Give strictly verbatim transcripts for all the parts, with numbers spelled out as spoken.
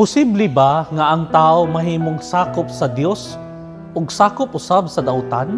Posible ba nga ang tao mahimong sakop sa Dios ug sakop usab sa dautan?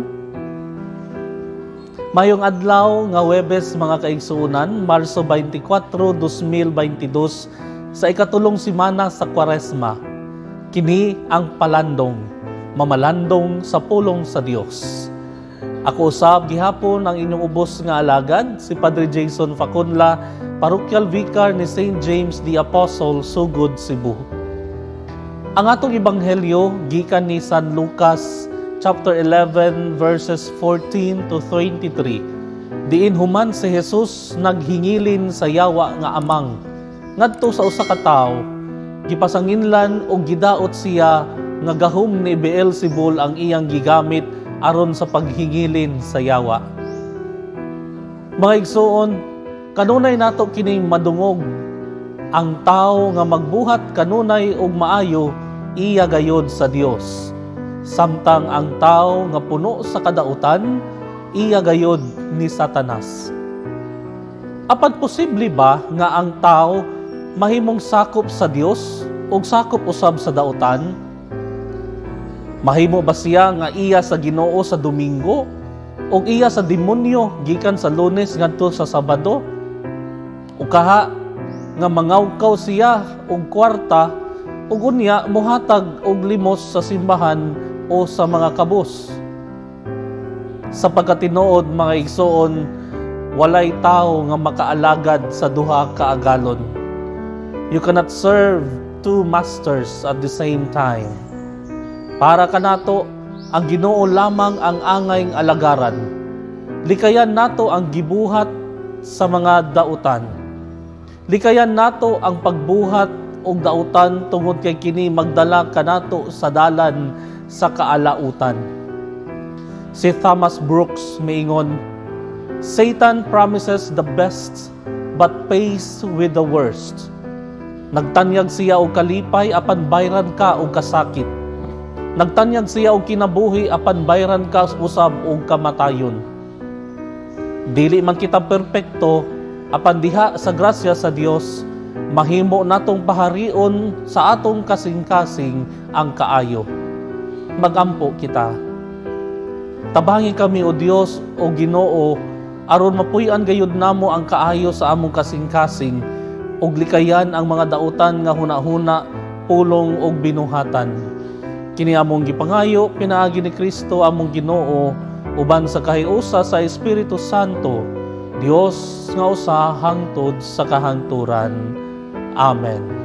Mayong adlaw nga Huwebes mga kaigsuonan, Marso twenty-four, two thousand twenty-two, sa ikatulong simana sa Kwaresma. Kini ang palandong, mamalandong sa pulong sa Dios. Ako usab gihapon ang inyong ubos nga alagad, si Padre Jason Facunla, Parochial Vicar ni Saint James the Apostle, Sugod, Cebu. Ang atong ebanghelyo gikan ni San Lucas chapter eleven verses fourteen to twenty-three. Diin human si Jesus naghingilin sa yawa nga amang ngadto sa usa ka tawo, gipasanginlan og gidaot siya nga gahom ni Beelzebul ang iyang gigamit aron sa paghingilin sa yawa. Mga igsoon, kanunay nato kining madungog, ang tao nga magbuhat kanunay og maayo iya gayod sa Dios. Samtang ang tao nga puno sa kadautan iya gayod ni Satanas. Apan posible ba nga ang tao mahimong sakop sa Dios ug sakop usab sa dautan? Mahimo ba siya nga iya sa Ginoo sa Domingo o iya sa demonyo gikan sa Lunes ngadto sa Sabado? O kaha nga mangawkaw siya og kwarta ug unya mohatag og limos sa simbahan o sa mga kabus? Sa pagkatinuod mga igsoon, walay tao nga makaalagad sa duha ka agalon. You cannot serve two masters at the same time. Para kanato, ang Ginoo lamang ang angayng alagaran. Likayan nato ang gibuhat sa mga dautan. Likayan nato ang pagbuhat og dautan tungod kay kini magdala kanato sa dalan sa kaalautan. Si Thomas Brooks miingon, Satan promises the best but pays with the worst. Nagtanyag siya og kalipay apan bayran ka og kasakit. Nagtanyag siya og kinabuhi apan bayran ka usab og kamatayon. Dili man kita perpekto, apan diha sa grasya sa Dios, mahimo natong paharion sa atong kasing-kasing ang kaayo. Magampo kita. Tabangin kami o Dios o Ginoo aron mapuy-an gayud namo ang kaayo sa among kasing-kasing ug likayan ang mga dautan nga hunahuna, pulong ug binuhatan. Kini among gipangayo pinaagi ni Kristo among Ginoo uban sa kahiusa sa Espiritu Santo, Dios nga usa hangtod sa kahangturan. Amen.